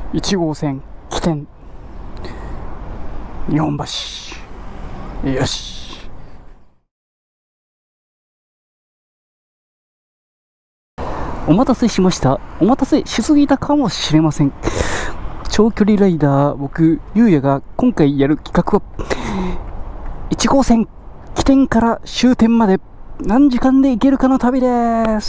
1号線起点日本橋。よし。お待たせしました。お待たせしすぎたかもしれません。長距離ライダー僕ゆうやが今回やる企画は1号線起点から終点まで何時間で行けるかの旅です。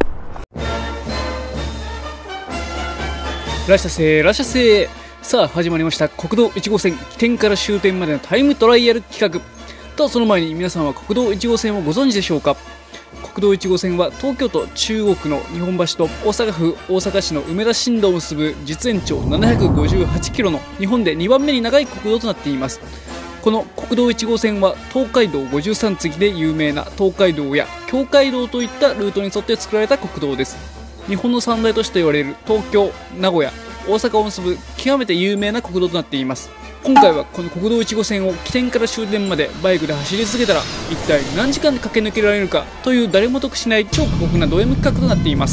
いらっしゃせいらっしゃせ。さあ始まりました。国道1号線起点から終点までのタイムトライアル企画と、その前に皆さんは国道1号線をご存知でしょうか。国道1号線は東京都中央区の日本橋と大阪府大阪市の梅田新道を結ぶ実延長758キロの日本で2番目に長い国道となっています。この国道1号線は東海道53次で有名な東海道や京街道といったルートに沿って作られた国道です。日本の三大都市と言われる東京、名古屋、大阪を結ぶ極めて有名な国道となっています。今回はこの国道1号線を起点から終点までバイクで走り続けたら一体何時間で駆け抜けられるかという誰も得しない超過酷なド M 企画となっています。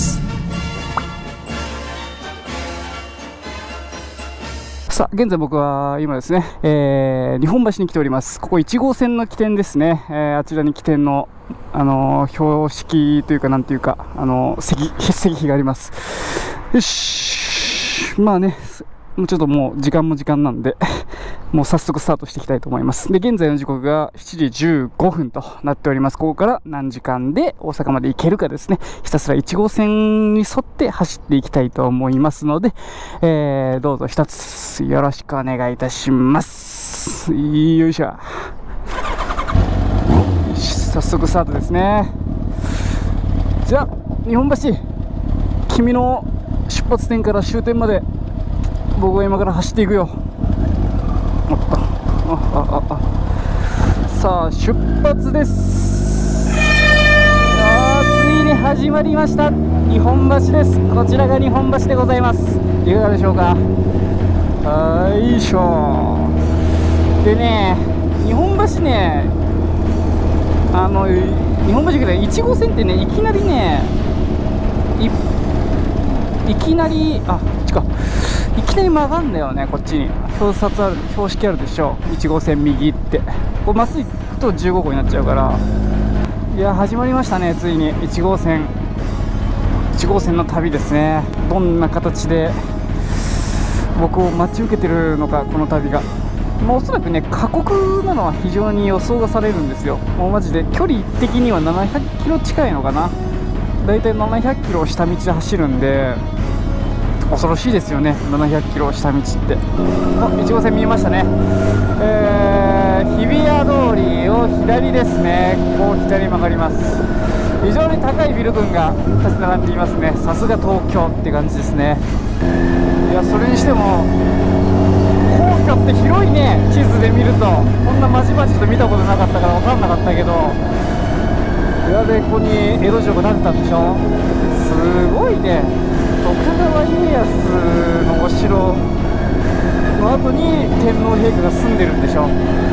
さあ現在僕は今ですね、日本橋に来ております。ここ1号線の起点ですね。あちらに起点の標識というかなんていうか石碑があります。よし、まあね、ちょっともう時間も時間なんでもう早速スタートしていきたいと思います。で現在の時刻が7時15分となっております。ここから何時間で大阪まで行けるかですね、ひたすら1号線に沿って走っていきたいと思いますので、どうぞ一つよろしくお願いいたします。よいしょ。早速スタートですね。じゃあ日本橋、君の出発点から終点まで僕は今から走っていくよ。さあ出発です。ついに始まりました。日本橋です。こちらが日本橋でございます。いかがでしょうか。よいしょ。でね、日本橋ね、日本橋で1号線ってね、いきなりね、いきなり曲がんだよね。こっちに標識あるでしょ。1号線右ってこうまっすぐ行くと15号になっちゃうから。いや始まりましたね、ついに1号線の旅ですね。どんな形で僕を待ち受けてるのか、この旅が。おそらくね過酷なのは非常に予想がされるんですよ。もうマジで距離的には700キロ近いのかな。だいたい700キロを下道で走るんで恐ろしいですよね。700キロ下道って。1号線見えましたね。日比谷通りを左ですね。ここを左に曲がります。非常に高いビル群が立ち並んでいますね。さすが東京って感じですね。いやそれにしても皇居って広いね。地図で見るとこんなまじまじと見たことなかったから分かんなかったけど、いやでここに江戸城が建てたんでしょ。すごいね。徳川家康のお城の後に天皇陛下が住んでるんでしょ。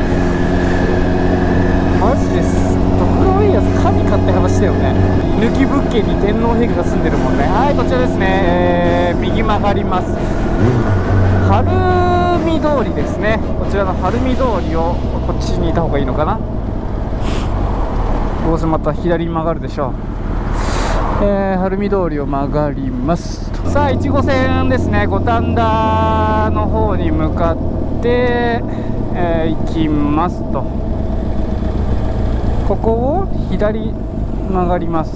マジです。徳川家康神かって話だよね。抜き物件に天皇陛下が住んでるもんね。はい、こちらですね、右曲がります。晴海通りですね。こちらの晴海通りをこっちにいた方がいいのかな。どうせまた左に曲がるでしょう。晴海通りを曲がります。さあ1号線ですね。五反田の方に向かって、行きますと。ここを左曲がります。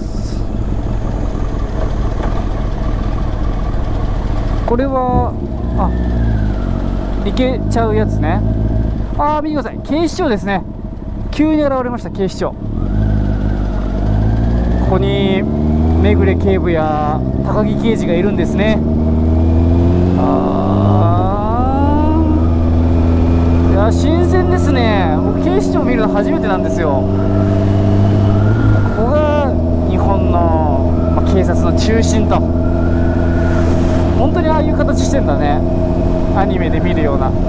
これは行けちゃうやつね。見てください、警視庁ですね。急に現れました警視庁。ここに目暮警部や高木刑事がいるんですね。いや新鮮ですね。僕警視庁見るの初めてなんですよ。ここが日本の、警察の中心と。本当にああいう形してんだね。アニメで見るような。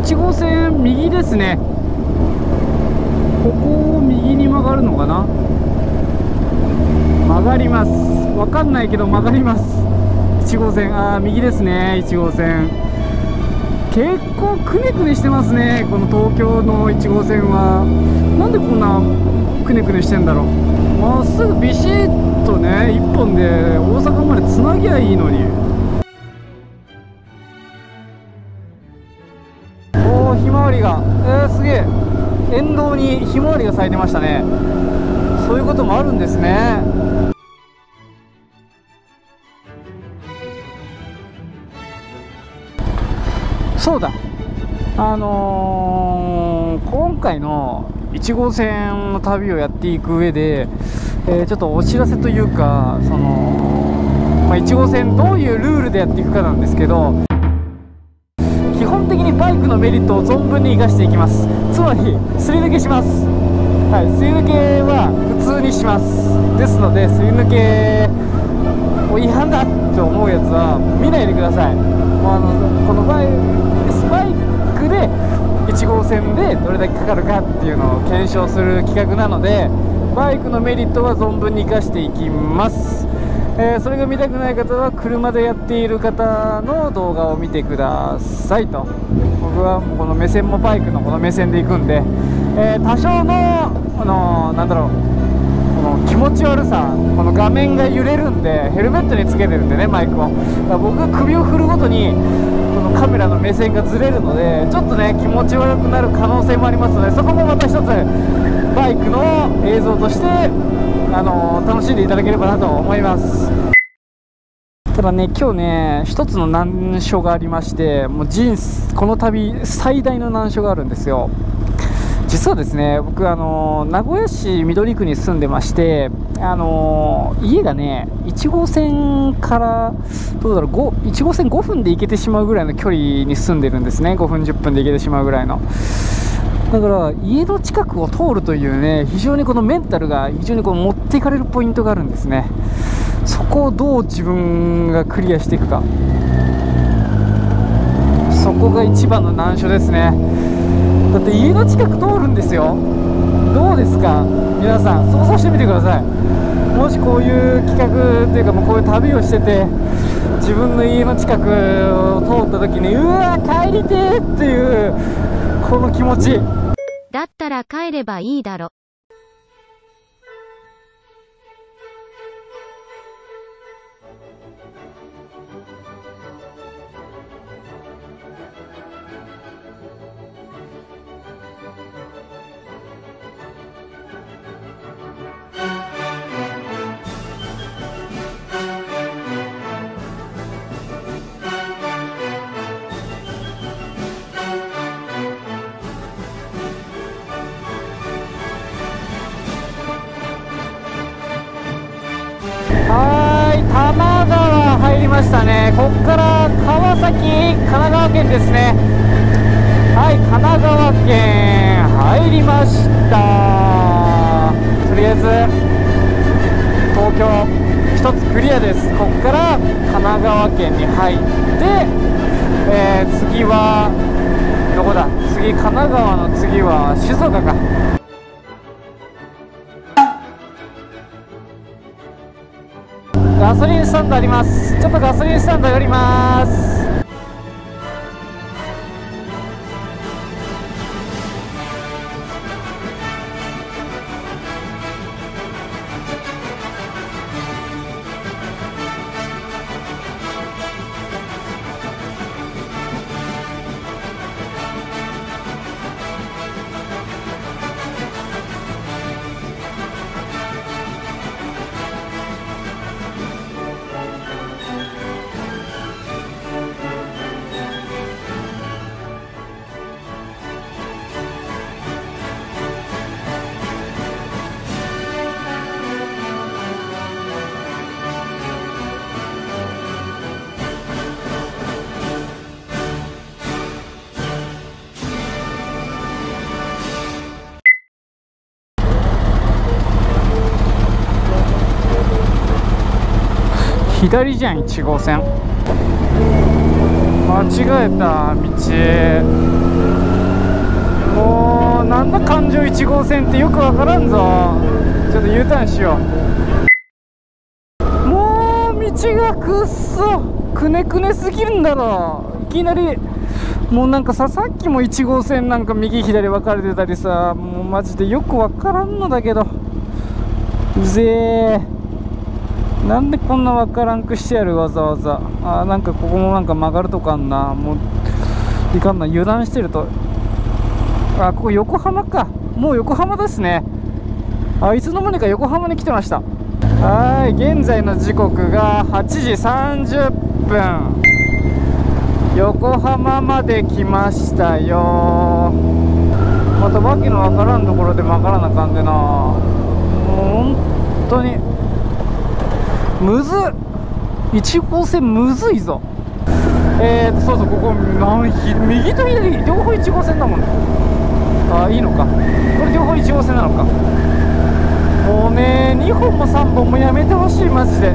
1号線右ですね。ここを右に曲がるのかな。曲がります。わかんないけど曲がります。1号線、右ですね。1号線結構くねくねしてますね。この東京の1号線はなんでこんなくねくねしてんだろう。まっすぐビシッとね1本で大阪までつなぎゃいいのに。おお、ひまわりが、すげえ、沿道にひまわりが咲いてましたね。そういうこともあるんですね。そうだ、今回の1号線の旅をやっていく上で、ちょっとお知らせというか、1号線どういうルールでやっていくかなんですけど、基本的にバイクのメリットを存分に生かしていきます。つまりすり抜けします。はい、すり抜けは普通にします。ですので、すり抜けを違反だと思うやつは見ないでください。このバイクで1号線でどれだけかかるかっていうのを検証する企画なので、バイクのメリットは存分に生かしていきます。それが見たくない方は車でやっている方の動画を見てくださいと。僕はもうこの目線もバイクのこの目線で行くんで、多少のなんだろう、この気持ち悪さ、この画面が揺れるんで、ヘルメットにつけてるんでね、マイクを。だから僕が首を振るごとにこのカメラの目線がずれるので、ちょっとね気持ち悪くなる可能性もありますので、そこもまた一つバイクの映像として楽しんでいただければなと思います。ただね、今日ね一つの難所がありまして、もうこの旅最大の難所があるんですよ。実はですね、僕名古屋市緑区に住んでまして、家がね1号線からどうだろう、1号線5分で行けてしまうぐらいの距離に住んでるんですね。5分10分で行けてしまうぐらいの。だから家の近くを通るというね、非常にこのメンタルが非常にこう持っていかれるポイントがあるんですね。そこをどう自分がクリアしていくか、そこが一番の難所ですね。だって家の近く通るんですよ。どうですか皆さん、想像してみてください。もしこういう企画っていうか、もうこういう旅をしてて、自分の家の近くを通った時に、うわ帰りてーっていうこの気持ち。 だったら帰ればいいだろ。 多摩川入りましたね。ここから川崎、神奈川県ですね。はい、神奈川県入りました。とりあえず東京一つクリアです。ここから神奈川県に入って、次はどこだ。次神奈川の次は静岡か。ガソリンスタンドあります。ちょっとガソリンスタンド寄ります。左じゃん1号線。 間違えた道。もうなんだ環状1号線ってよくわからんぞ。ちょっと U ターンしよう。もう道がくっそくねくねすぎるんだろ。いきなりもうなんかさっきも1号線なんか右左分かれてたりさ、もうマジでよくわからんのだけど、うぜえ。なんでこんなわからんくしてやる、わざわざ。なんかここもなんか曲がるとかあんな。もういかんな、油断してると。ここ横浜か。もう横浜ですね。いつの間にか横浜に来てました。現在の時刻が8時30分。横浜まで来ましたよ。またわけのわからんところで曲がらなあかんでな。もう本当にむずっ。1号線むずいぞ。そうそう、ここ右と左両方1号線だもんね。いいのか、これ両方1号線なのか。もうね、2本も3本もやめてほしい、マジで。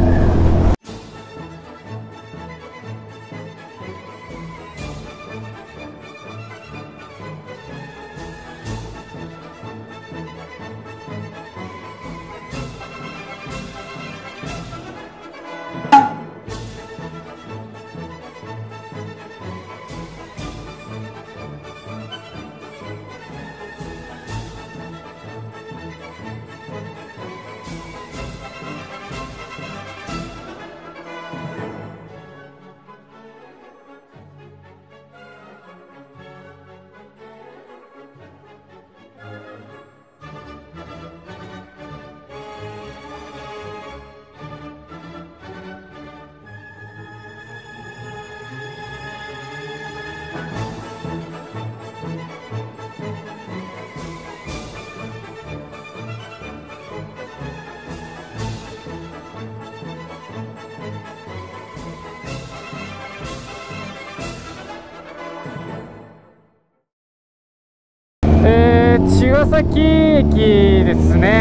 茅ヶ崎駅ですね。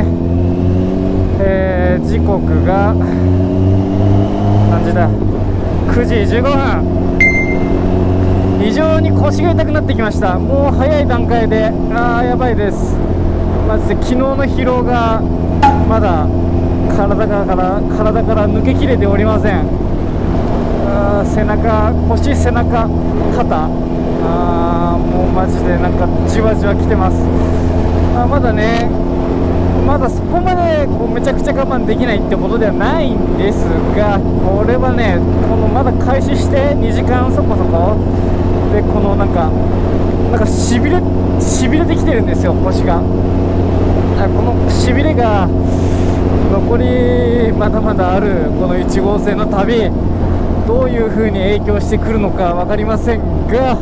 時刻が何時だ、9時15分。非常に腰が痛くなってきました。もう早い段階でやばいです。マジで昨日の疲労がまだ体から抜けきれておりません。背中、腰、背中、肩、もうマジでなんかじわじわきてます。まだね、まだそこまでこうめちゃくちゃ我慢できないってことではないんですが、これはね、このまだ開始して2時間そこそこで、このなんかしびれてきてるんですよ、腰が。このしびれが残りまだまだあるこの1号線の旅、どういう風に影響してくるのか分かりませんが、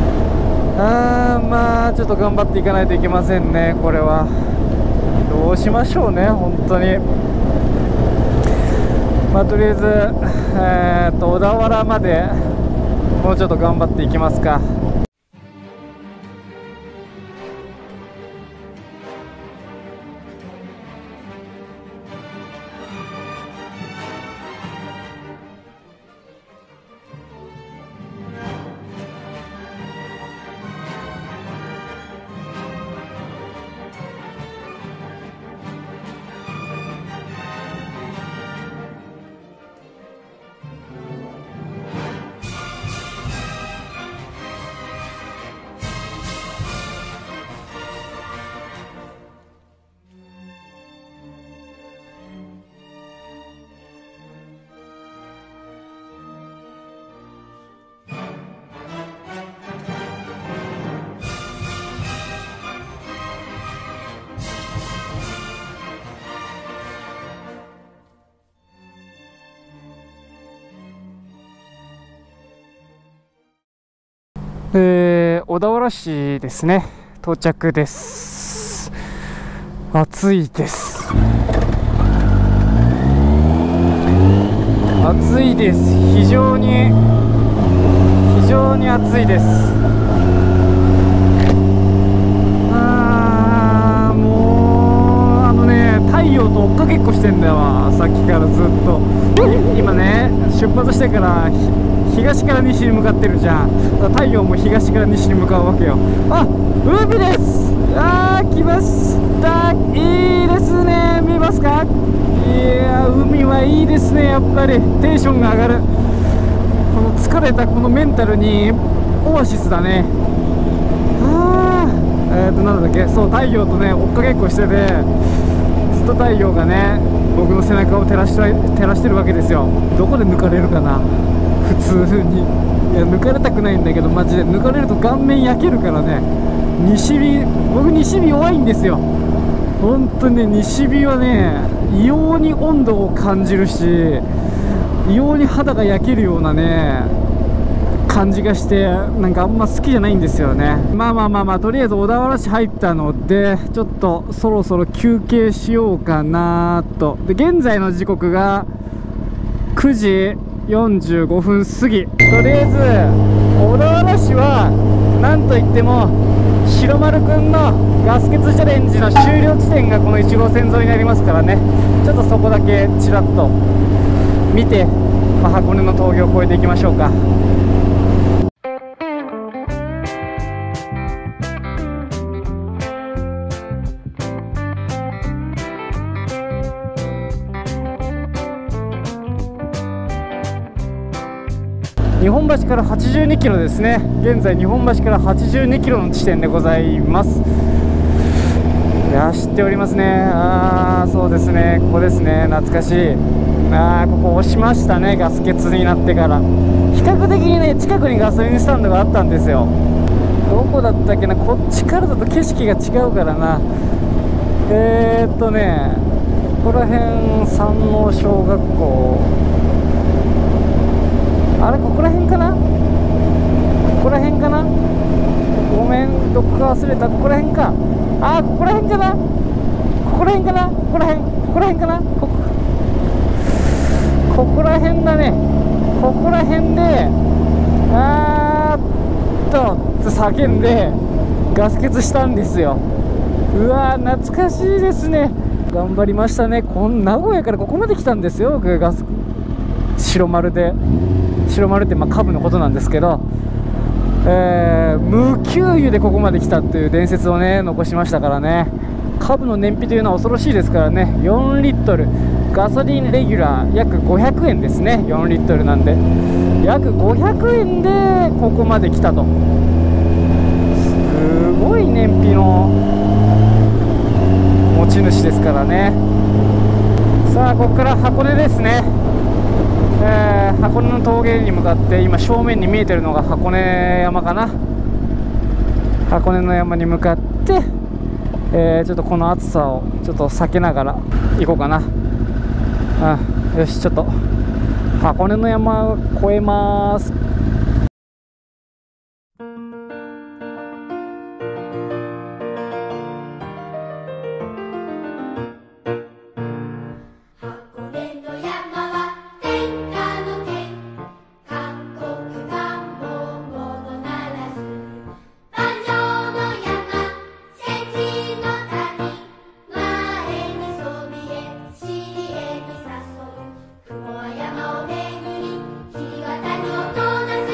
まあちょっと頑張っていかないといけませんね。これはどうしましょうね、本当に。とりあえず、小田原までもうちょっと頑張っていきますか。小田原市ですね、到着です。暑いです。暑いです。非常に暑いです。もう太陽陽と追っかけっこしてんだよ、さっきからずっと。今ね、出発してから東から西に向かってるじゃん。太陽も東から西に向かうわけよ。あ、海です。来ました。いいですね。見えますか？いや、海はいいですね。やっぱりテンションが上がる。この疲れたこのメンタルにオアシスだね。なんだっけ、そう、太陽とね追っかけっこしてて、ずっと太陽がね僕の背中を照らしてるわけですよ。どこで抜かれるかな、普通に。いや、抜かれたくないんだけど、マジで抜かれると顔面焼けるからね。僕西日弱いんですよ。本当にね、西日はね異様に温度を感じるし、異様に肌が焼けるようなね感じがして、なんかあんま好きじゃないんですよね。まあとりあえず小田原市入ったので、ちょっとそろそろ休憩しようかなと。で、現在の時刻が9時45分過ぎ。とりあえず小田原市はなんといっても白丸くんのガス欠チャレンジの終了地点がこの1号線沿いになりますからね、ちょっとそこだけちらっと見て、箱根の峠を越えていきましょうか。日本橋から82キロですね。現在日本橋から82キロの地点でございます。いや、知っておりますね。そうですね、ここですね。懐かしい。ここ押しましたね、ガス欠になってから。比較的にね、近くにガソリンスタンドがあったんですよ。どこだったっけな、こっちからだと景色が違うからな。ここら辺山王小学校、あれ、ここら辺かな、ここら辺かな、ごめん、どこか忘れた。ここら辺か、ここら辺かな、ここら辺かな、ここら辺かな、ここら辺だね。ここら辺で叫んでガス欠したんですよ。うわー、懐かしいですね。頑張りましたね。名古屋からここまで来たんですよ、僕。白丸って下部のことなんですけど、無給油でここまで来たっていう伝説をね残しましたからね。下部の燃費というのは恐ろしいですからね。4リットルガソリンレギュラー約500円ですね。4リットルなんで約500円でここまで来たと。すごい燃費の持ち主ですからね。さあ、ここから箱根ですね。箱根の峠に向かって、今正面に見えてるのが箱根山かな。箱根の山に向かって、ちょっとこの暑さをちょっと避けながら行こうかな。よし、ちょっと箱根の山を越えます。 山を巡り、日渡りを閉ざす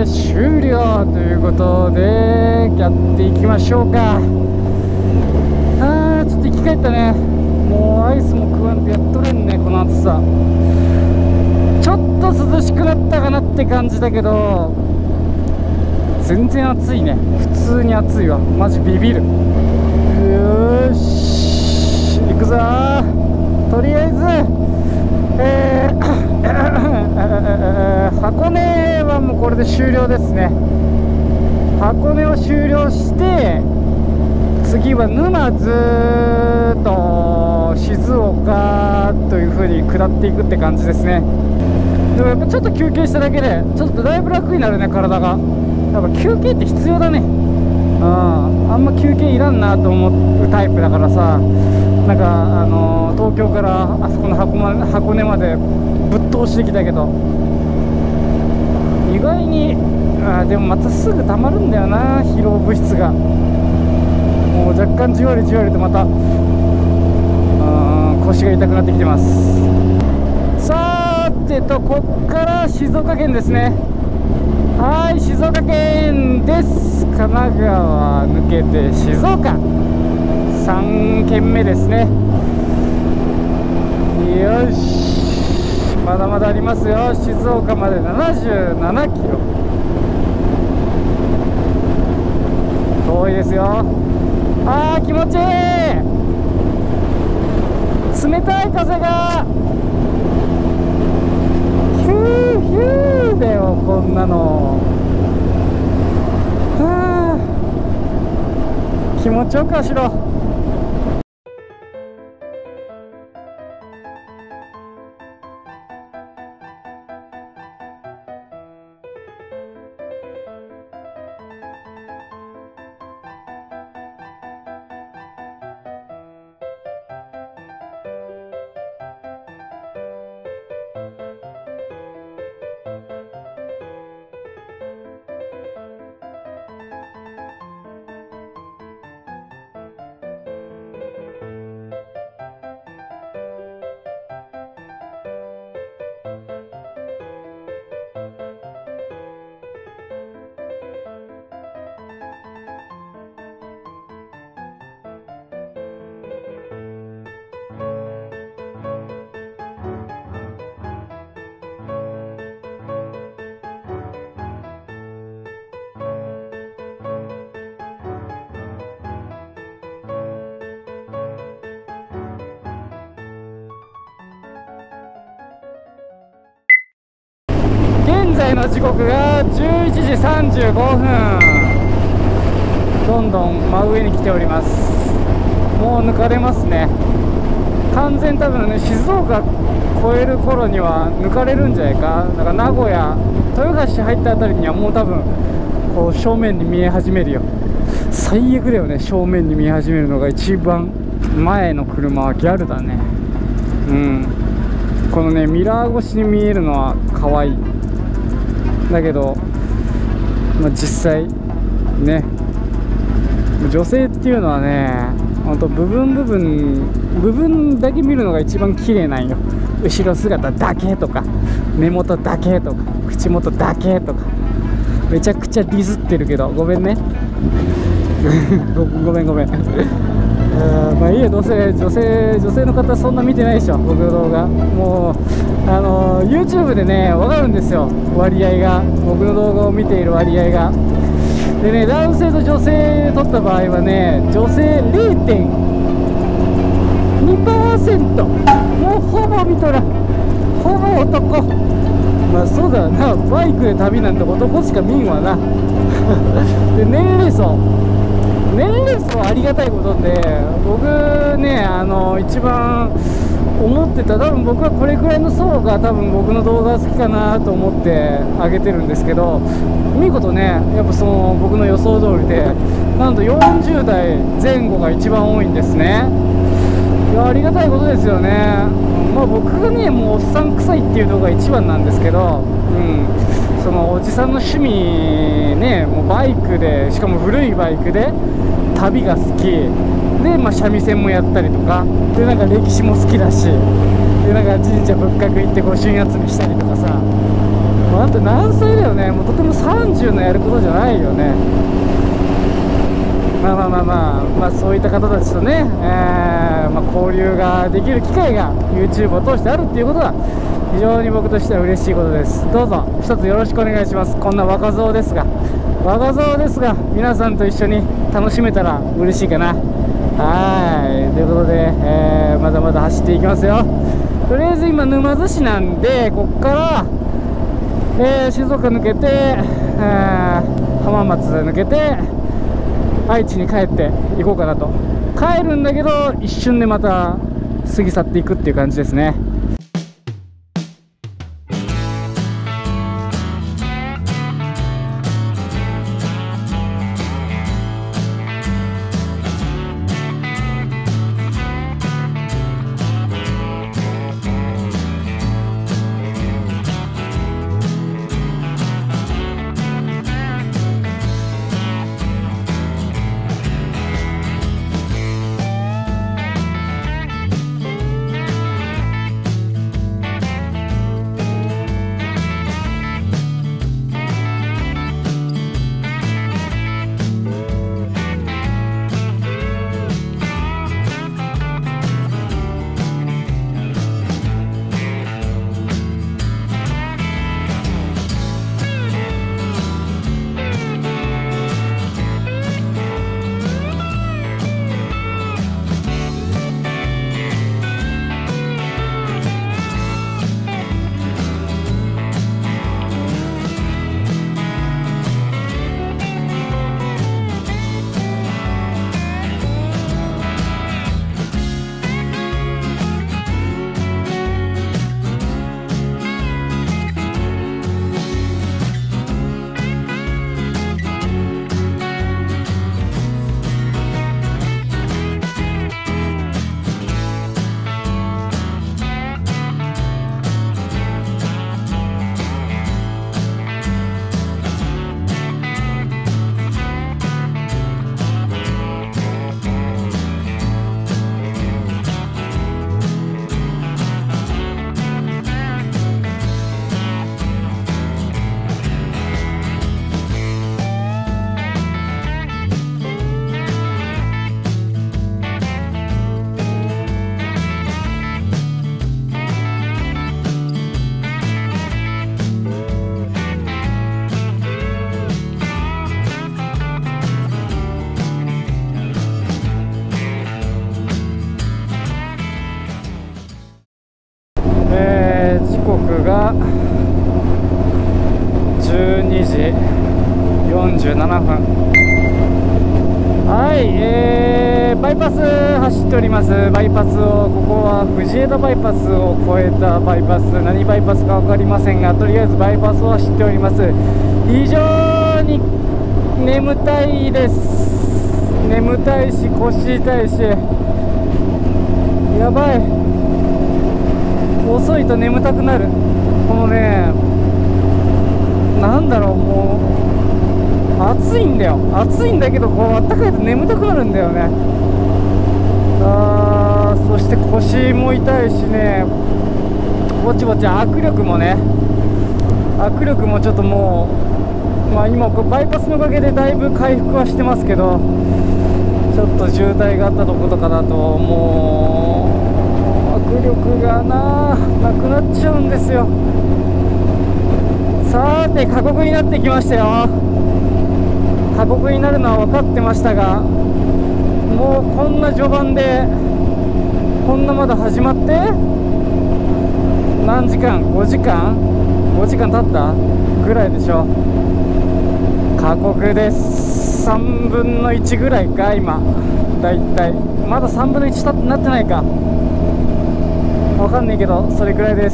で終了ということでやっていきましょうか。ちょっと生き返ったね。もうアイスも食わんとやっとれんね、この暑さ。ちょっと涼しくなったかなって感じだけど、全然暑いね。普通に暑いわ。マジビビる。よーし行くぞー。とりあえず箱根はもうこれで終了ですね。箱根を終了して次は沼津と静岡という風に下っていくって感じですね。でもやっぱちょっと休憩しただけでちょっとだいぶ楽になるね、体が。やっぱ休憩って必要だね。あんま休憩いらんなと思うタイプだからさ、なんか東京からあそこの箱根までぶっ通してきたけど、意外にでもまたすぐ溜まるんだよな、疲労物質が。もう若干じわりじわりとまた腰が痛くなってきてます。さてとこっから静岡県ですね。はい、静岡県です。神奈川抜けて静岡3県目ですね。よし、まだまだありますよ。静岡まで77キロ、遠いですよ。気持ちいい。冷たい風がヒューヒューだよ、こんなの。気持ちよく走ろう。現在の時刻が11時35分。どんどん真上に来ております。もう抜かれますね。完全多分ね、静岡越える頃には抜かれるんじゃないか。だから名古屋、豊橋入ったあたりにはもう多分こう正面に見え始めるよ。最悪だよね、正面に見え始めるのが。一番前の車はギャルだね。このねミラー越しに見えるのは可愛いだけど、実際ね、女性っていうのはね、ほんと部分だけ見るのが一番綺麗なんよ。後ろ姿だけとか、目元だけとか、口元だけとか、めちゃくちゃディスってるけどごめんねごめんまあいいや、どうせ女性の方そんな見てないでしょ、僕の動画。もうYouTube でね分かるんですよ、割合が。僕の動画を見ている割合が。でね、男性と女性撮った場合はね、女性 0.2%、 もうほぼ見とらん、ほぼ男。まあそうだな、バイクで旅なんて男しか見んわなで年齢層はありがたいことで、僕ね一番思ってた、多分僕はこれくらいの層が多分僕の動画好きかなと思って上げてるんですけど、見事ねやっぱその僕の予想通りで、なんと40代前後が一番多いんですね。いや、ありがたいことですよね。まあ僕がねもうおっさん臭いっていうのが一番なんですけど、そのおじさんの趣味ね、もうバイクで、しかも古いバイクで旅が好きで、三味線もやったりとかで、なんか歴史も好きだし、でなんか神社仏閣行って御朱印集めしたりとかさ、 あんた何歳だよね。もうとても30のやることじゃないよね。そういった方たちとね、交流ができる機会が YouTube を通してあるっていうことは非常に僕としては嬉しいことです。どうぞ一つよろしくお願いします。こんな若造ですが皆さんと一緒に楽しめたら嬉しいかな。はいということで、まだまだ走っていきますよ。とりあえず今沼津市なんで、ここから、静岡抜けて、浜松抜けて愛知に帰っていこうかなと。帰るんだけど一瞬でまた過ぎ去っていくっていう感じですね。時刻が12時47分。はい、バイパス走っております。バイパスを、ここは藤枝バイパスを越えたバイパス、何バイパスか分かりませんが、とりあえずバイパスを走っております。非常に眠たいです。眠たいし腰痛いし、やばい、遅いと眠たくなる。このね、なんだろう、もう暑いんだよ。暑いんだけど、こうあったかいと眠たくなるんだよね。そして腰も痛いしね、ぼちぼち握力もちょっともう、今バイパスのおかげでだいぶ回復はしてますけど、ちょっと渋滞があったとことかだともう握力がなくなっちゃうんですよ。さて過酷になってきましたよ。過酷になるのは分かってましたが、もうこんな序盤でこんなまだ始まって何時間、5時間経ったぐらいでしょ。過酷です。3分の1ぐらいか今、だいたいまだ3分の1になってないか分かんないけど、それぐらいです。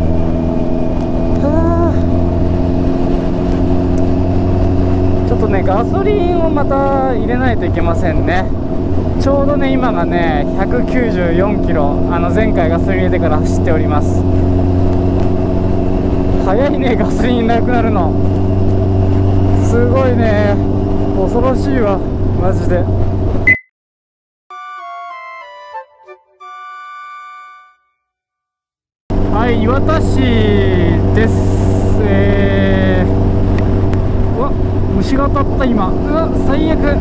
ちょっとね、ガソリンをまた入れないといけませんね。ちょうどね、今がね194キロ、前回ガソリン入れてから走っております。早いね、ガソリンなくなるの。すごいね、恐ろしいわマジで。はい、磐田市です。 うわ、虫が当たった今。うわ、最悪。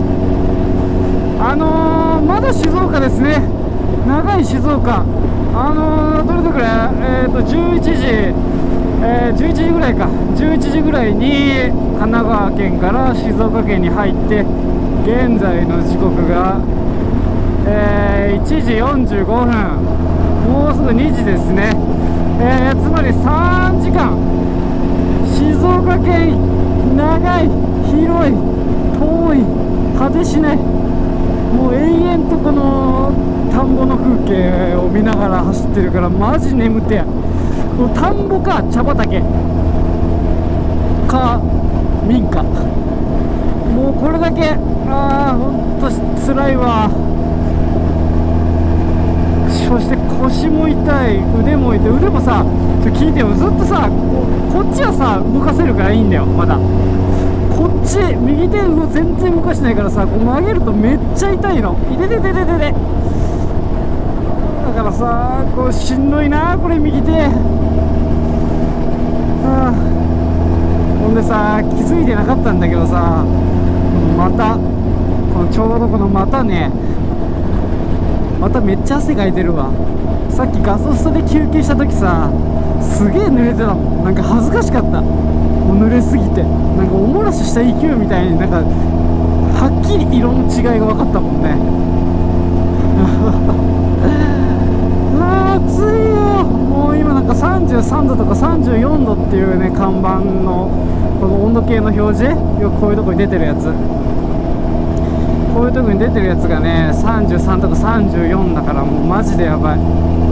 まだ静岡ですね。長い静岡。どれどれ11時、11時ぐらいか。11時ぐらいに神奈川県から静岡県に入って、現在の時刻が、1時45分。もうすぐ2時ですね。つまり3時間。静岡県、長い、広い、遠い、果てしない。もう永遠とこの田んぼの風景を見ながら走ってるから、マジ眠てや。この田んぼか茶畑か民家、もうこれだけ。ほんと辛いわ。そして腰も痛い、腕も痛い。腕もさ、聞いてよ、ずっとさ、こっちはさ動かせるからいいんだよ。まだこっち右手全然動かしてないからさ、こう曲げるとめっちゃ痛いの。いてててててて。だからさ、こうしんどいなこれ右手。ほんでさ、気づいてなかったんだけどさ、またこのちょうどこの股ね、まためっちゃ汗かいてるわ。さっきガソスタで休憩した時さ、すげえ濡れてたもん。なんか恥ずかしかった。もう濡れすぎて、なんかおもらしした勢いみたいに、なんかはっきり色の違いが分かったもんね。暑いよ。もう今なんか33度とか34度っていうね、看板のこの温度計の表示、よくこういうとこに出てるやつ、こういうとこに出てるやつがね、33とか34だから、もうマジでやばい。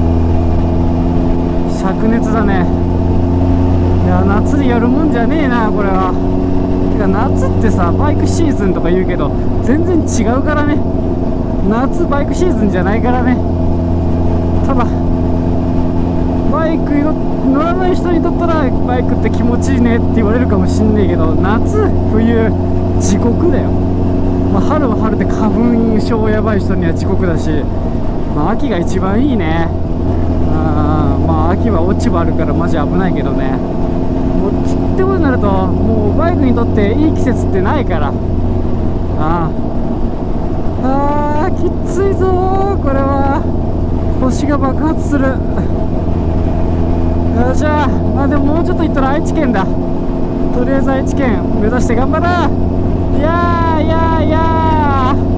灼熱だね。いや、夏にやるもんじゃねえなこれは。てか夏ってさ、バイクシーズンとか言うけど全然違うからね。夏バイクシーズンじゃないからね。ただバイク乗らない人にとったらバイクって気持ちいいねって言われるかもしんねえけど、夏冬地獄だよ。まあ、春は春で花粉症やばい人には地獄だし、まあ、秋が一番いいね。まあ秋は落ち葉あるからマジ危ないけどね。もうってことになると、もうバイクにとっていい季節ってないから。きついぞーこれは。腰が爆発する。よっしゃー。でももうちょっと行ったら愛知県だ。とりあえず愛知県目指して頑張ろう。いやーいやーいやー。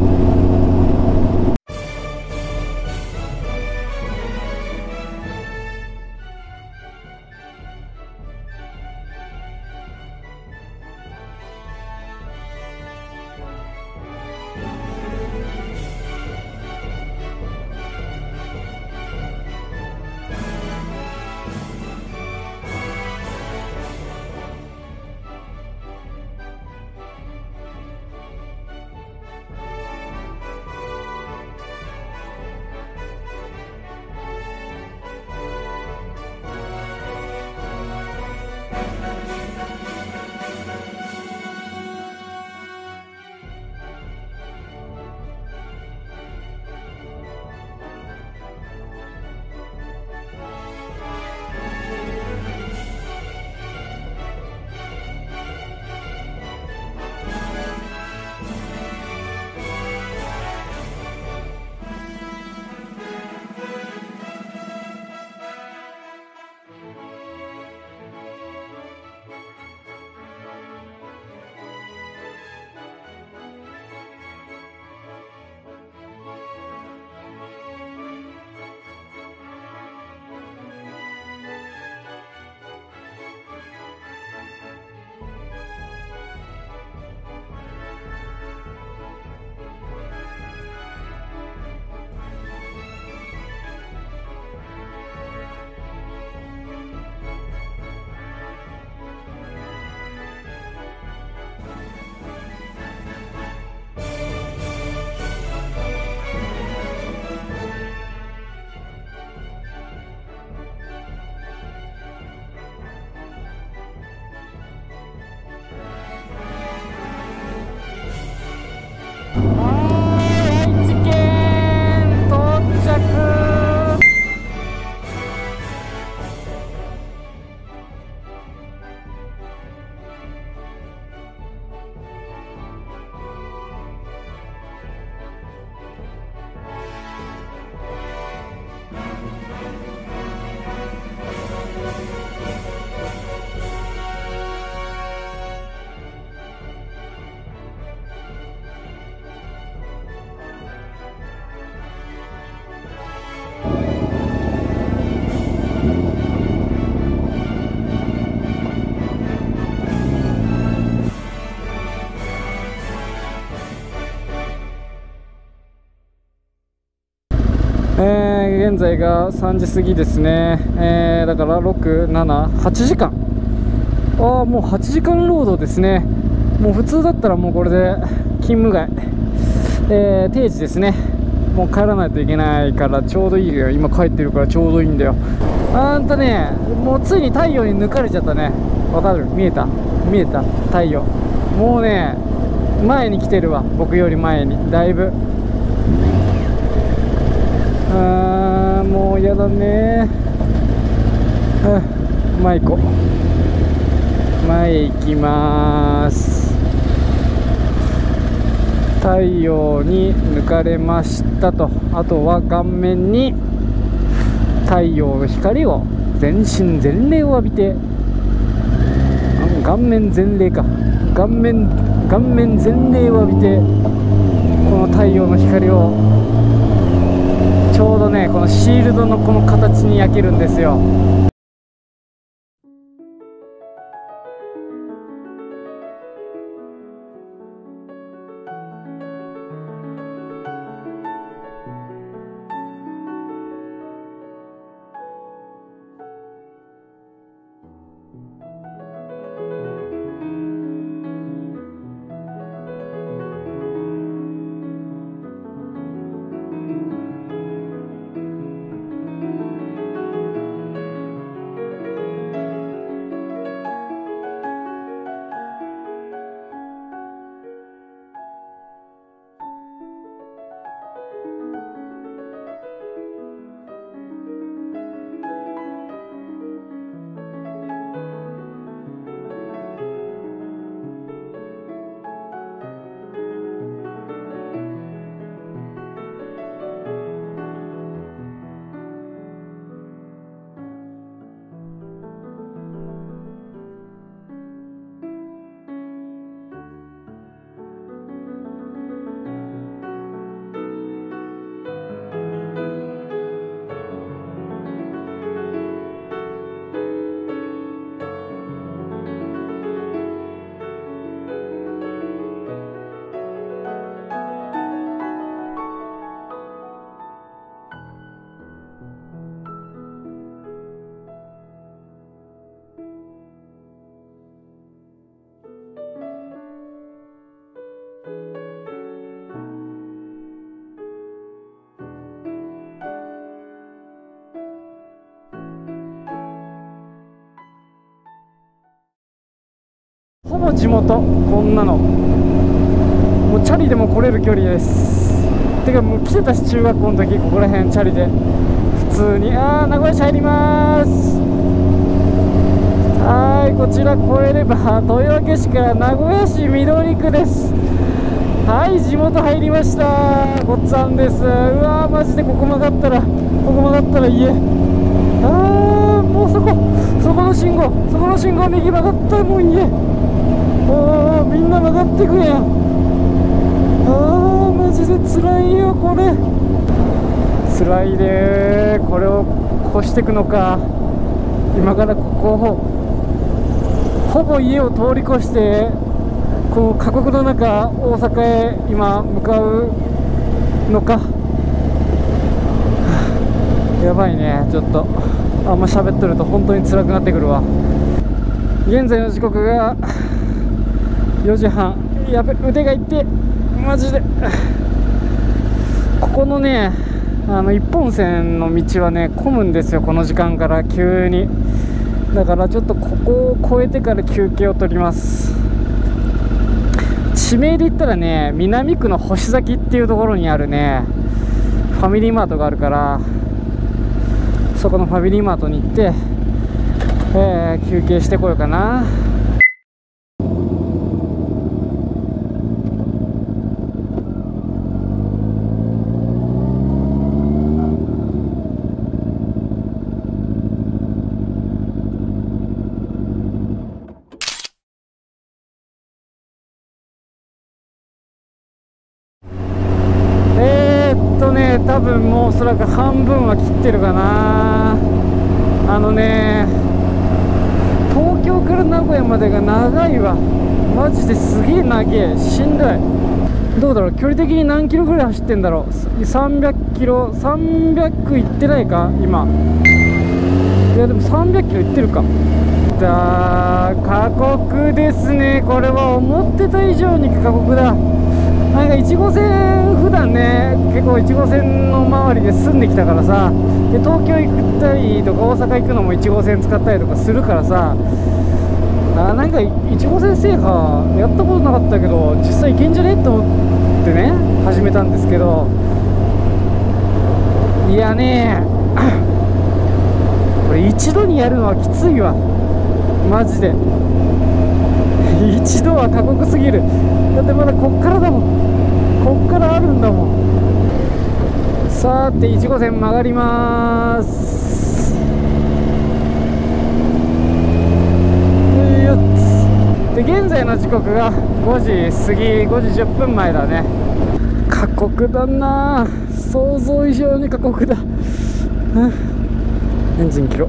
現在が3時過ぎですね。だから6、7、8時間。ああ、もう8時間労働ですね。もう普通だったらもうこれで勤務外、定時ですね。もう帰らないといけないからちょうどいいよ。今帰ってるからちょうどいいんだよ。あんたね、もうついに太陽に抜かれちゃったね。わかる？見えた太陽。もうね、前に来てるわ。僕より前にだいぶ。もうやだね。前行こう。前行きまーす。太陽に抜かれましたと。あとは顔面に太陽の光を全身全霊を浴びて、顔面全霊か、顔面全霊を浴びて、この太陽の光をちょうどね、このシールドのこの形に焼けるんですよ。ほぼ地元。こんなのもうチャリでも来れる距離です。てかもう来てたし、中学校の時ここら辺チャリで普通に。名古屋市入ります。はい、こちら越えれば豊明市から名古屋市緑区です。はい、地元入りました。ごっつぁんです。うわー、マジでここ曲がったら家。もうそこの信号右曲がったらもう家。みんな曲がってくやん。マジで辛いよこれ。辛いでー。これを越してくのか。今からここほぼ家を通り越してこの過酷の中大阪へ今向かうのか。やばいね。ちょっとあんま喋ってると本当に辛くなってくるわ。現在の時刻が4時半。やべ、腕が痛いマジで。ここのね、一本線の道はね混むんですよ、この時間から急に。だからちょっとここを越えてから休憩を取ります。地名で言ったらね、南区の星崎っていうところにあるねファミリーマートがあるから、そこのファミリーマートに行って、休憩してこようかな。多分もうおそらく半分は切ってるかな。東京から名古屋までが長いわ。マジですげえ長え。しんどい。 どうだろう、距離的に何キロぐらい走ってんだろう。300キロ、300いってないか今。いやでも300キロいってるか。過酷ですね。これは思ってた以上に過酷だ。なんか1号線普段ね、結構1号線の周りで住んできたからさ、で東京行ったりとか大阪行くのも1号線使ったりとかするからさ、なんか1号線制覇やったことなかったけど実際行けんじゃねと思ってね始めたんですけど、いやねこれ一度にやるのはきついわマジで。一度は過酷すぎる。だってまだこっからだもん、こっからあるんだもん。さて1号線曲がります。で現在の時刻が5時過ぎ、5時10分前だね。過酷だな、想像以上に過酷だ。エンジン切ろう。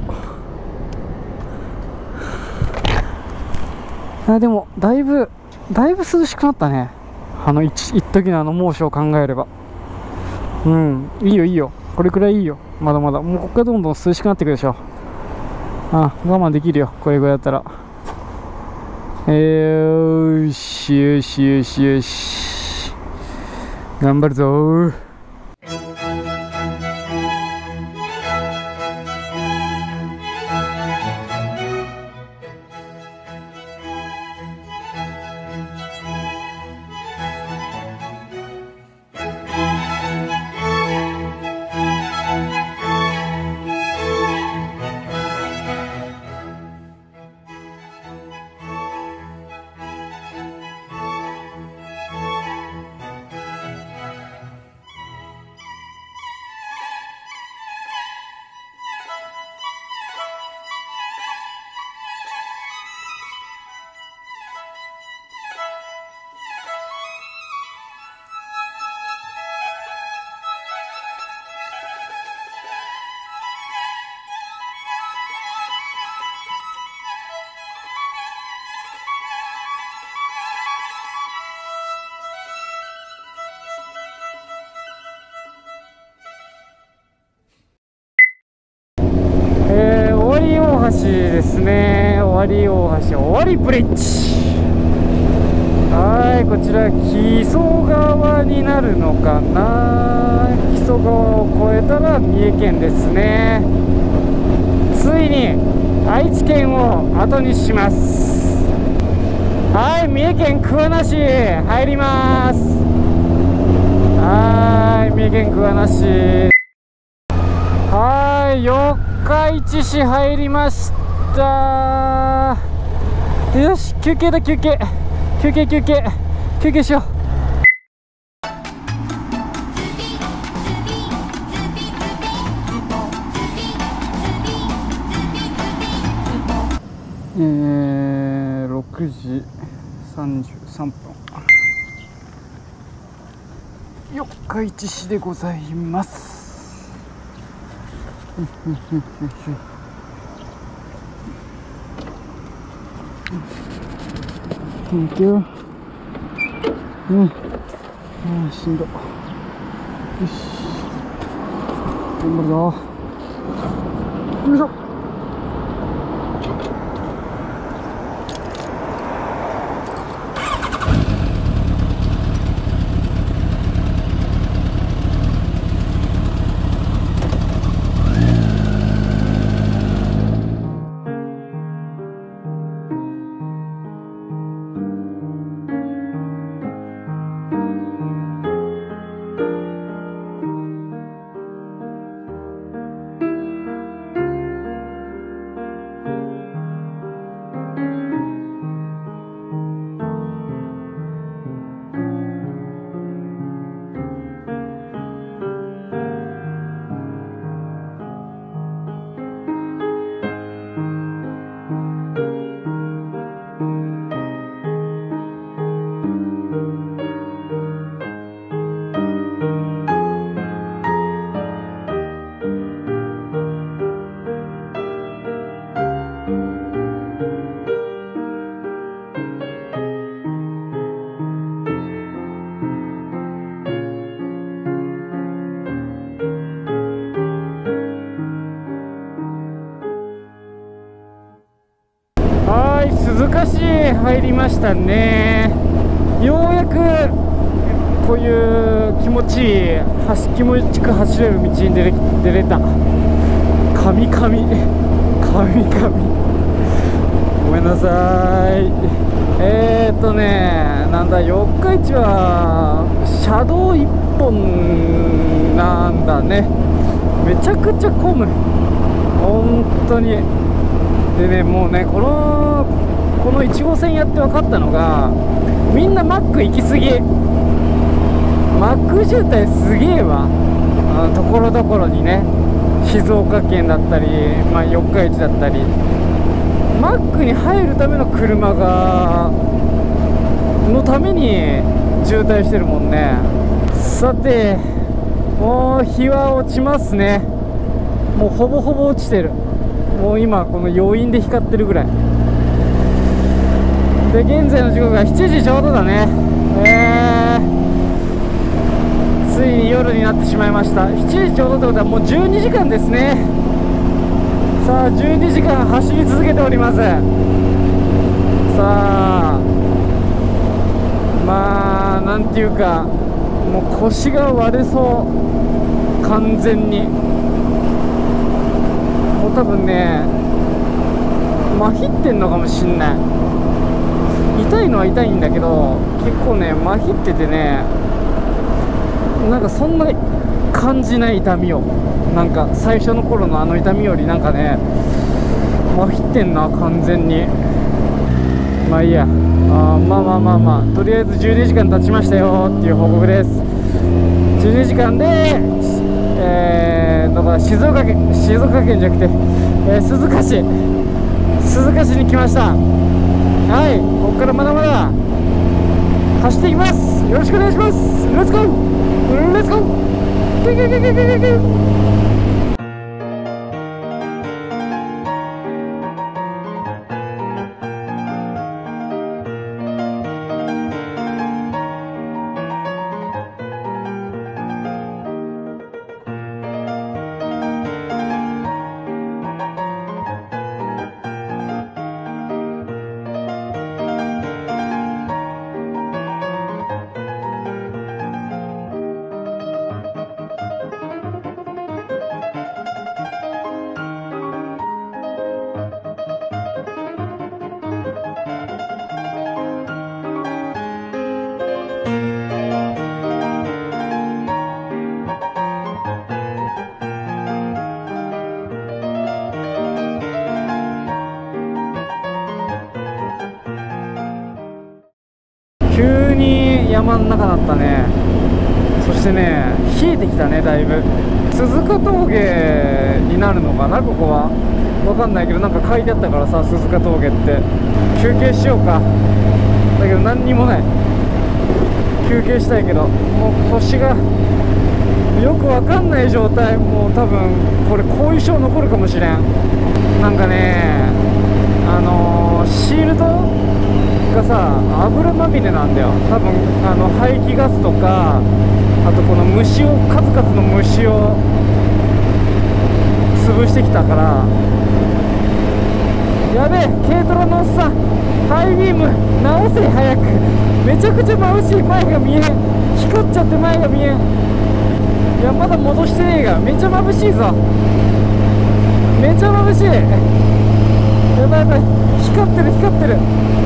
でもだいぶ涼しくなったね。一時の猛暑を考えれば。いいよいいよ、これくらいいいよ。まだまだもうここからどんどん涼しくなってくるでしょ。我慢できるよこれぐらいだったら。よしよしよしよし、頑張るぞー。大橋ですね。尾張大橋、尾張ブリッジ。はい、こちら木曽川になるのかな。木曽川を越えたら三重県ですね。ついに愛知県を後にします。はい、三重県桑名市入ります。はい、三重県桑名市。はい、四日市市入りました。よし、休憩だ、休憩しよう。6時33分、四日市市でございます。Thank you。しんど。よし、頑張るぞ。よいしょ。 で入りましたね。ようやくこういう気持ちよく走れる道に出れた。神々ごめんなさい。なんだ、四日市は車道1本なんだね。めちゃくちゃ混む、本当に。でね、もうね、この1号線やって分かったのが、みんなマック行き過ぎ。マック渋滞すげえわ。ところどころにね、静岡県だったり、四日市だったり、マックに入るための車のために渋滞してるもんね。さて、もう日は落ちますね。もうほぼほぼ落ちてる。もう今この余韻で光ってるぐらいで、現在の時刻が7時ちょうどだね。ついに夜になってしまいました。7時ちょうどってことはもう12時間ですね。さあ12時間走り続けております。さあなんていうか、もう腰が割れそう、完全に。もう多分ね、麻痺ってんのかもしんない。痛いのは痛いんだけど、結構ね麻痺っててね、なんかそんなに感じない痛みを、なんか最初の頃のあの痛みよりなんかね麻痺ってんな、完全に。まあいいや。とりあえず12時間経ちましたよっていう報告です。12時間でだから静岡県じゃなくて、鈴鹿市に来ました。はい、ここからまだまだ走っていきます。よろしくお願いします。レッツゴーレッツゴー。急に山の中だったね。そしてね、冷えてきたね、だいぶ。鈴鹿峠になるのかな、ここは。わかんないけど、なんか書いてあったからさ、鈴鹿峠って。休憩しようか。だけど何にもない。休憩したいけど、もう腰がよくわかんない状態。もう多分これ後遺症残るかもしれん。なんかね、シールドがさ、油まみれなんだよ。多分排気ガスとか、あとこの数々の虫を潰してきたから。やべえ、軽トラのおっさん、ハイビーム直せ早く。めちゃくちゃ眩しい、前が見えん。光っちゃって前が見えん。いや、まだ戻してねえが、めっちゃ眩しいぞ。めっちゃ眩しい。やばいやばい、光ってる光ってる。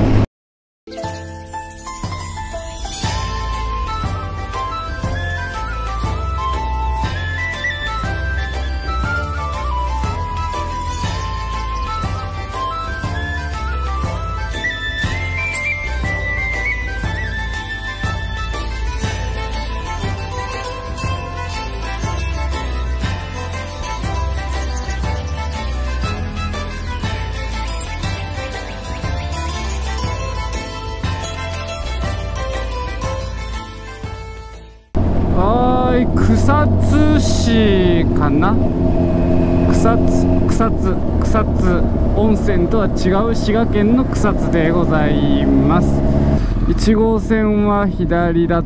草津市かな。草津温泉とは違う滋賀県の草津でございます。1号線は左だって。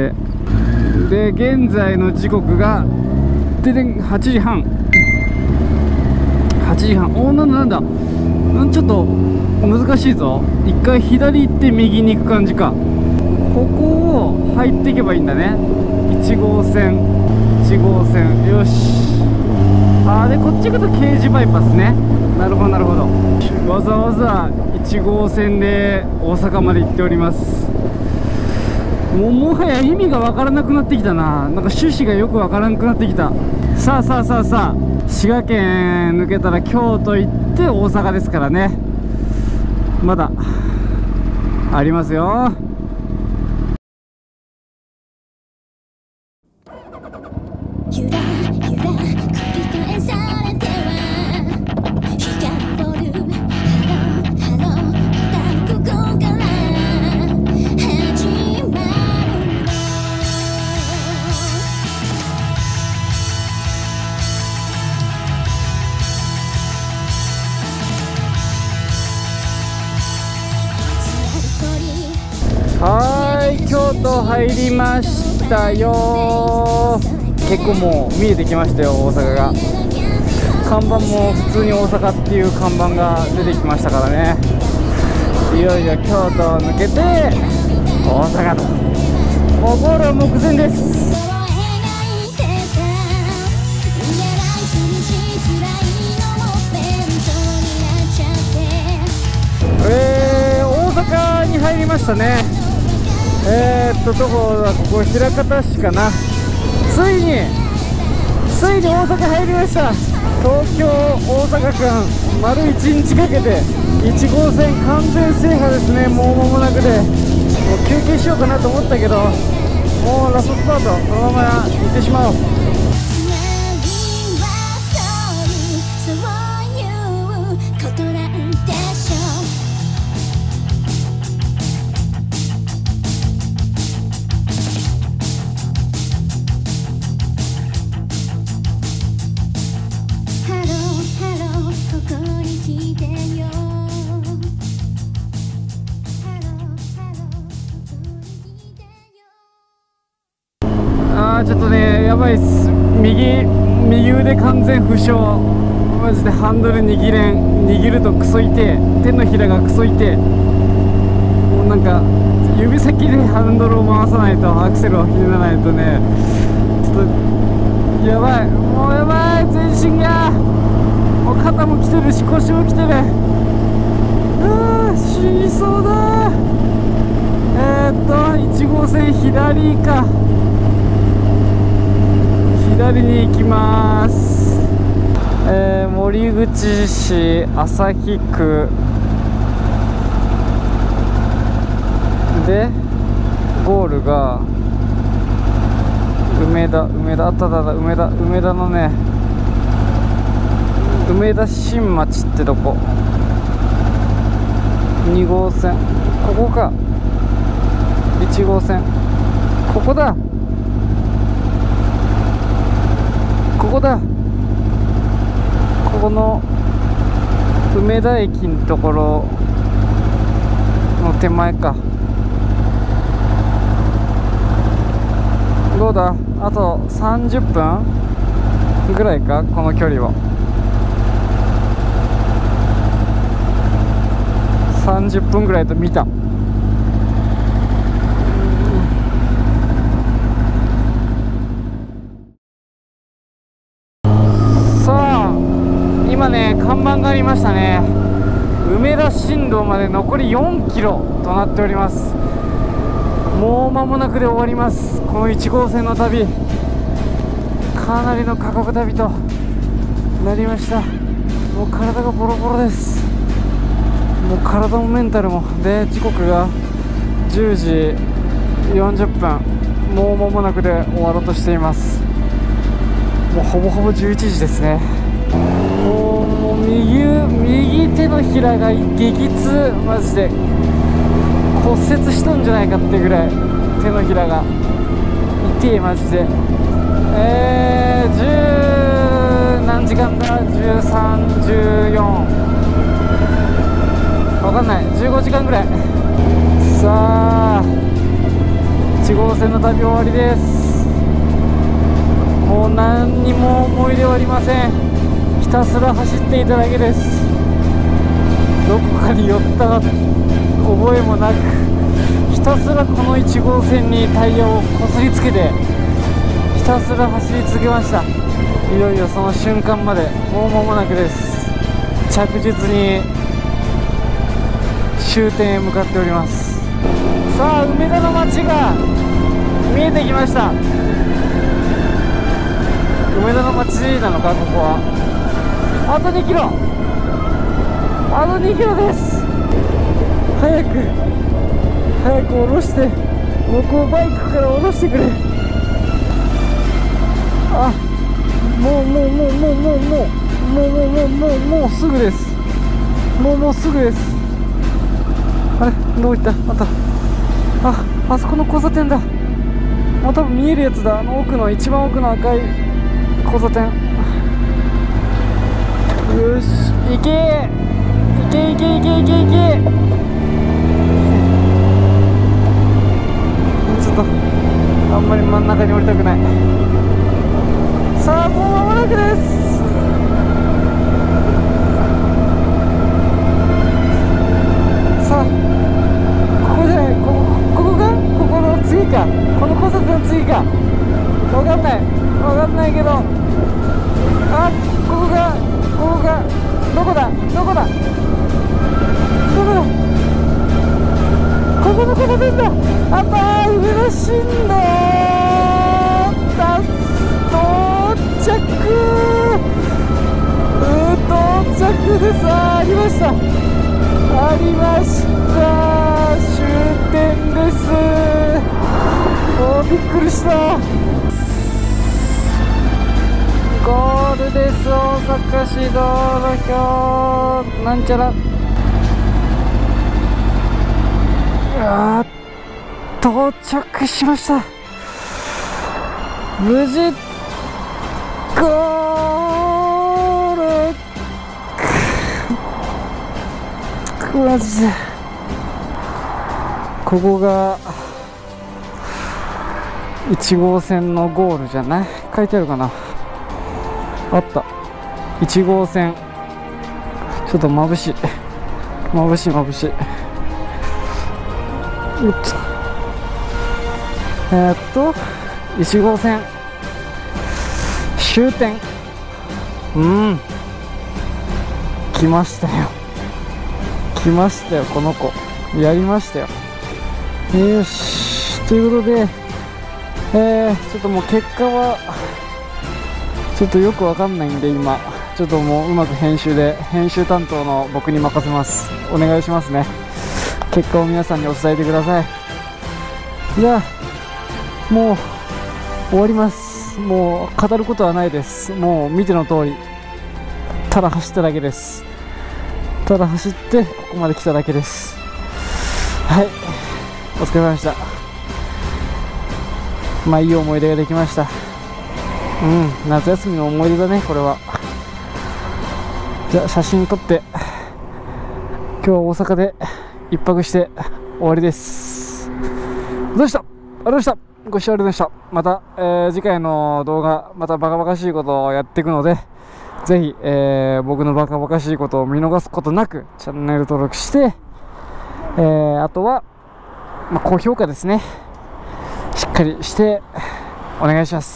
で、現在の時刻が8時半。おお、なんだちょっと難しいぞ。一回左行って右に行く感じか。ここを入っていけばいいんだね。1号線1号線、よし。でこっち行くと京滋バイパスね。なるほどなるほど。わざわざ1号線で大阪まで行っております。もはや意味がわからなくなってきたな。なんか趣旨がよくわからなくなってきた。さあ滋賀県抜けたら京都行って大阪ですからね。まだありますよ。 ゆらゆら繰り返されては日が昇るハローまたここから始まるの。 京都入りましたよ。結構もう見えてきましたよ、大阪が。看板も普通に大阪っていう看板が出てきましたからね。いよいよ京都を抜けて大阪と、もうゴールは目前です。大阪に入りましたね。どこだ、ここ枚方市かな。ついに大阪入りました。東京大阪間丸1日かけて1号線完全制覇ですね。もう間もなくで、もう休憩しようかなと思ったけど、もうラストスパートこのまま行ってしまおう。ちょっとね、やばいっす。右腕完全負傷。マジでハンドル握れん。握るとクソ痛え。手のひらがクソ痛え。もうなんか指先でハンドルを回さないと、アクセルをひねらないとね、ちょっとやばい。もうやばい、全身がもう肩もきてるし腰もきてる。死にそうだ。1号線左か。左に行きます。森口市旭区でゴールが梅田のね、梅田新町ってとこ。2号線ここか。1号線ここだ。ここの梅田駅のところの手前か。どうだ、あと30分ぐらいか、この距離は。30分ぐらいと見た。今ね、看板がありましたね。梅田新道まで残り4キロとなっております。もう間もなくで終わります。この1号線の旅、かなりの過酷旅となりました。もう体がボロボロです。もう体もメンタルもで、時刻が10時40分、もう間もなくで終わろうとしています。もうほぼほぼ11時ですね。もう右手のひらが激痛。マジで骨折しとんじゃないかってぐらい手のひらが痛い。マジで10何時間だ、13、14、わかんない、15時間ぐらい。さあ1号線の旅終わりです。もう何にも思い出はありません。ひたすら走っていただけです。 どこかに寄った覚えもなく、ひたすらこの1号線にタイヤをこすりつけてひたすら走り続けました。いよいよその瞬間までもう間もなくです。着実に終点へ向かっております。さあ、梅田の街が見えてきました。梅田の街なのか、ここは。あと2キロ、あと2キロです。早く下ろして、僕をバイクから下ろしてくれ。あ、もうすぐです。もうすぐです。あれ、どういった、また、あそこの交差点だ。もう多分見えるやつだ。奥の一番奥の赤い交差点。よし、行け。ちょっとあんまり真ん中に降りたくない。さあ、もう間もなくです。さあ、ここじゃない、ここか、ここの次か、この交差点の次か、分かんないけど、あ、ここがどこだ、ここの交差点だ。あったー、上田新道だ。到着です。ありました、終点です。びっくりした。ゴールです。大阪市道路表なんちゃら。到着しました。無事ゴール。マジでここが1号線のゴールじゃない？書いてあるかな。あった、1号線。ちょっと眩しい。1号線終点。来ましたよ、この子。やりましたよ。よし、ということで、ちょっともう結果はちょっとよくわかんないんで、今ちょっともううまく編集担当の僕に任せます。お願いしますね。結果を皆さんにお伝えてください。じゃあもう終わります。もう語ることはないです。もう見ての通り、ただ走っただけです。ただ走ってここまで来ただけです。はい、お疲れ様でした。まあいい思い出ができました。夏休みの思い出だね、これは。じゃあ写真撮って、今日は大阪で一泊して終わりです。どうした、ありがとうございました。ご視聴ありがとうございました。また、次回の動画、またバカバカしいことをやっていくので、ぜひ、僕のバカバカしいことを見逃すことなくチャンネル登録して、あとは、高評価ですね、しっかりしてお願いします。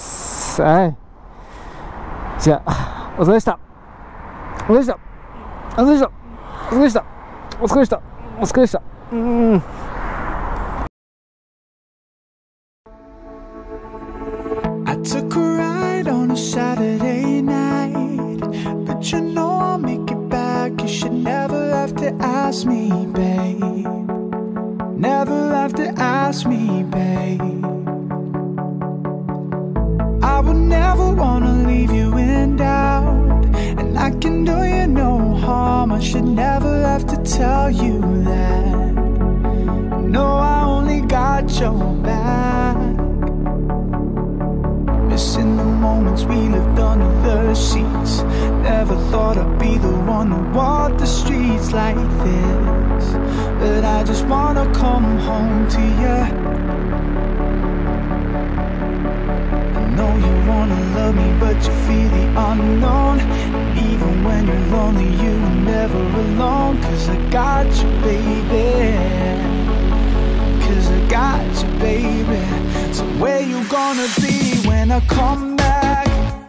はい、じゃあお疲れでした。お疲れでした。お疲れでした。お疲れでした。お疲れでした。お疲れでした。 I took a ride on a Saturday night, but you know I'll make it back. You should never have to ask me, babe. Never have to ask me, babe. I would never wanna leave you in doubt, and I can do you no harm. I should never have to tell you that. No, I only got your back. Missing the moments we lived under the sheets. Never thought I'd be the one to walk the streets like this, but I just wanna come home to you. I know you wanna love me, but you fear the unknown. Even when you're lonely, you're never alone. 'Cause I got you, baby. 'Cause I got you, baby. So where you gonna be when I come back?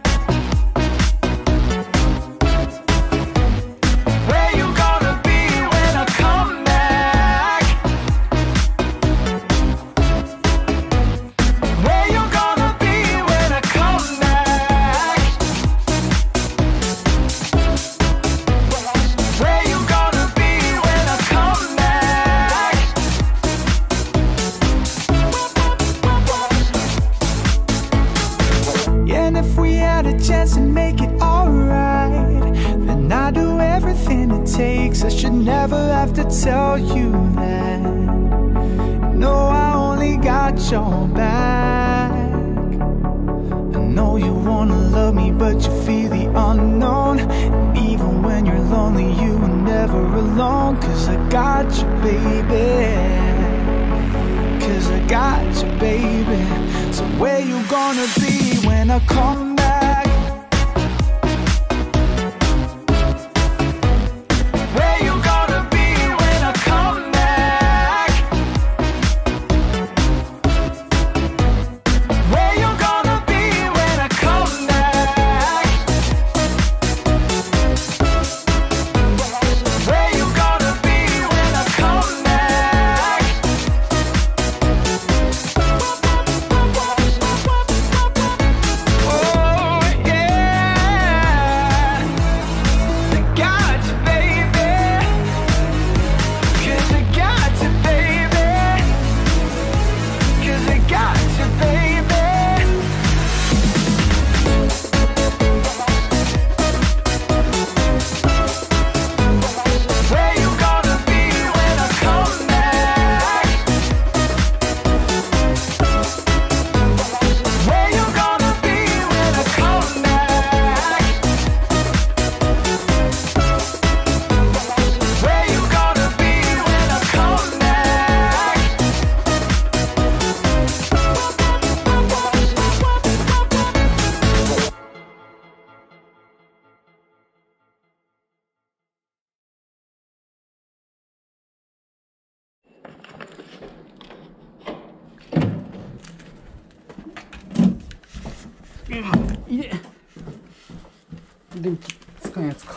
Where you gonna be when I come back? Where you gonna be when I come back? Where you gonna be when I come back? Yeah, and if we had a chance to make it alright, then I'd do everything it takes. I should never have to tell you that. No, I only got your back. I know you wanna love me, but you fear the unknown. And even when you're lonely, you are never alone. 'Cause I got you, baby. 'Cause I got you, baby. So where you gonna be when I come back? Where you gonna be when I come back? Where you gonna be when I come back? Where you gonna be when I come back? Oh yeah, I got you, baby. 'Cause I got you, baby. 'Cause I got you, baby. Where you gonna be when I come back? Where you gonna be when I come back? Where you gonna be when I come back? いで電気つかんやつか。